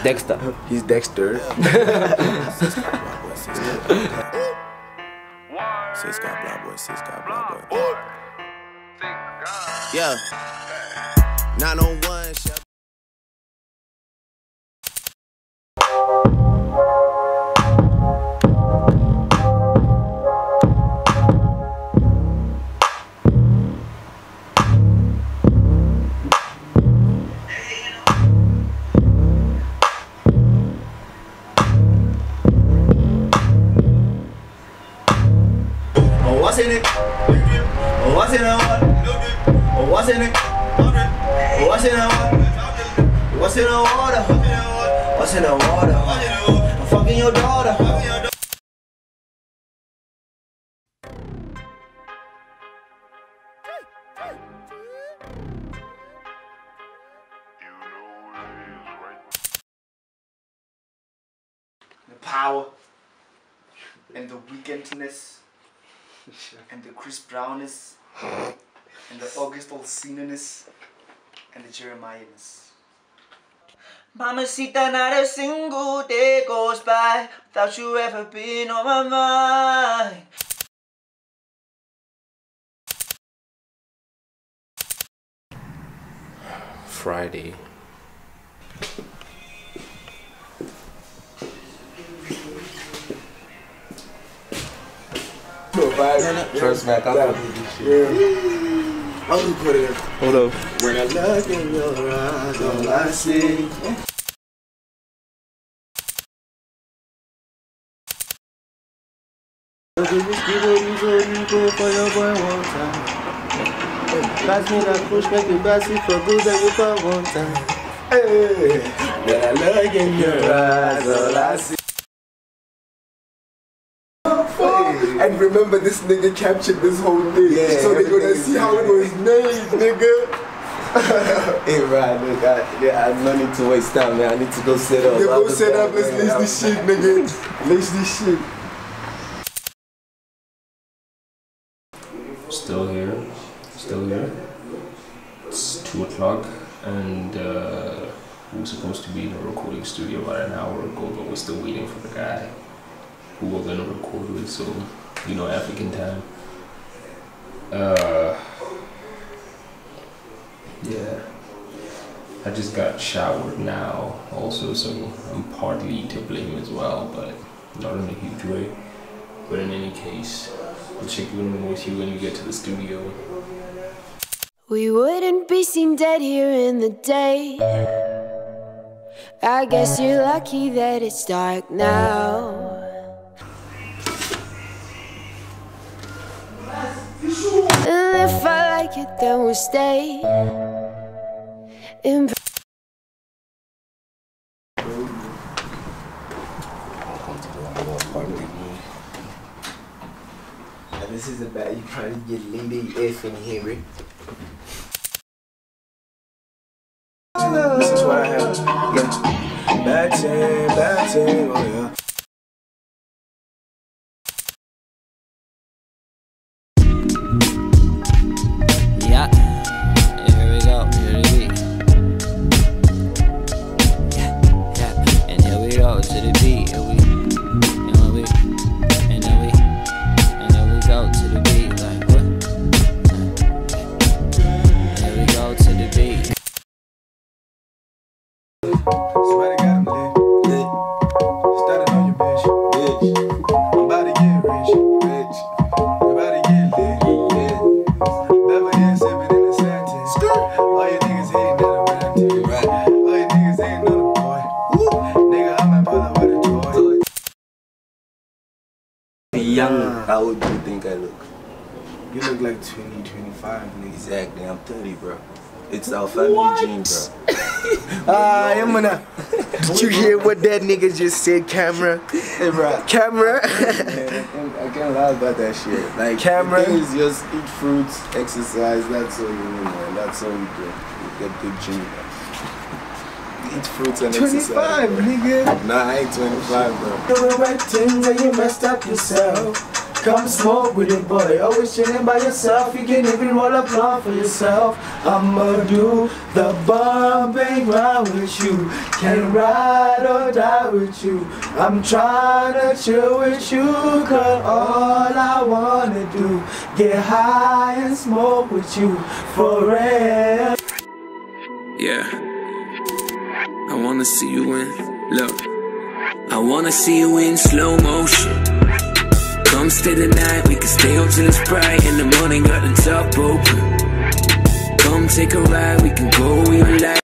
Dexter. He's Dexter. Sis got blah boy, sis got blah boy. Yeah. 901 shall. What's in it? Oh, what's in it? Oh, what's in it? Oh, what's in it? What's in the water? What's in the water? I'm fucking your daughter. The power and the weekendness. And the Chris Brownness, and the August Alsina-ness, and the Jeremiah-ness. Mamacita, not a single day goes by without you ever being on my mind. Friday. Trust back up. I'll just put it in. Hold up. When I look in your eyes, all I see. Pass me that push, make you pass it for good and you for one time. Hey, when I look in your eyes, all I see. And remember, this nigga captured this whole thing, yeah, so they're gonna see how it was made, nigga. Hey, right, look, I no need to waste time, man. I need to go set up. Yeah, go set up. Let's lace this shit, nigga. Lace this shit. Still here. It's 2 o'clock, and we were supposed to be in a recording studio about an hour ago, but we're still waiting for the guy who we're gonna record with, so you know, African time. Yeah, I just got showered now also, so I'm partly to blame as well, but not in a huge way. But in any case, I'll check in with you when you get to the studio. We wouldn't be seen dead here in the day. I guess you're lucky that it's dark now. And if I like it, then we'll stay. This is about you trying to get Lady F in here, Rick. This is what I have. Yeah. Bad team, oh yeah. Somebody got him lit. Started on your bitch. I'm about to get rich. I'm about to get lit. Beverly Hills sipping in the Santis. All you niggas hating that I'm ranting. All you niggas hating on the boy. Nigga, I might pull up with a toy. Young, how old do you think I look? You look like 20, 25, nigga. Exactly, I'm 30, bro. It's our family gene, bro. I'm gonna. Did you hear what that nigga just said, camera? Hey, bro. Camera? Man, I can't lie about that shit. Like, camera? The thing is just eat fruits, exercise, that's all you do, man. That's all you do. You get good gene. Eat fruits and 25, exercise. 25, nigga. Nah, I ain't 25, bro. Doing the right things and you messed up yourself. Come smoke with it, boy. Always chilling by yourself. You can even roll a blunt for yourself. I'ma do the bumping round with you. Can ride or die with you. I'm trying to chill with you, cause all I wanna do, get high and smoke with you forever. Yeah, I wanna see you in, look, I wanna see you in slow motion. Come stay the night, we can stay up till it's bright. In the morning, got the top open. Come take a ride, we can go where you like.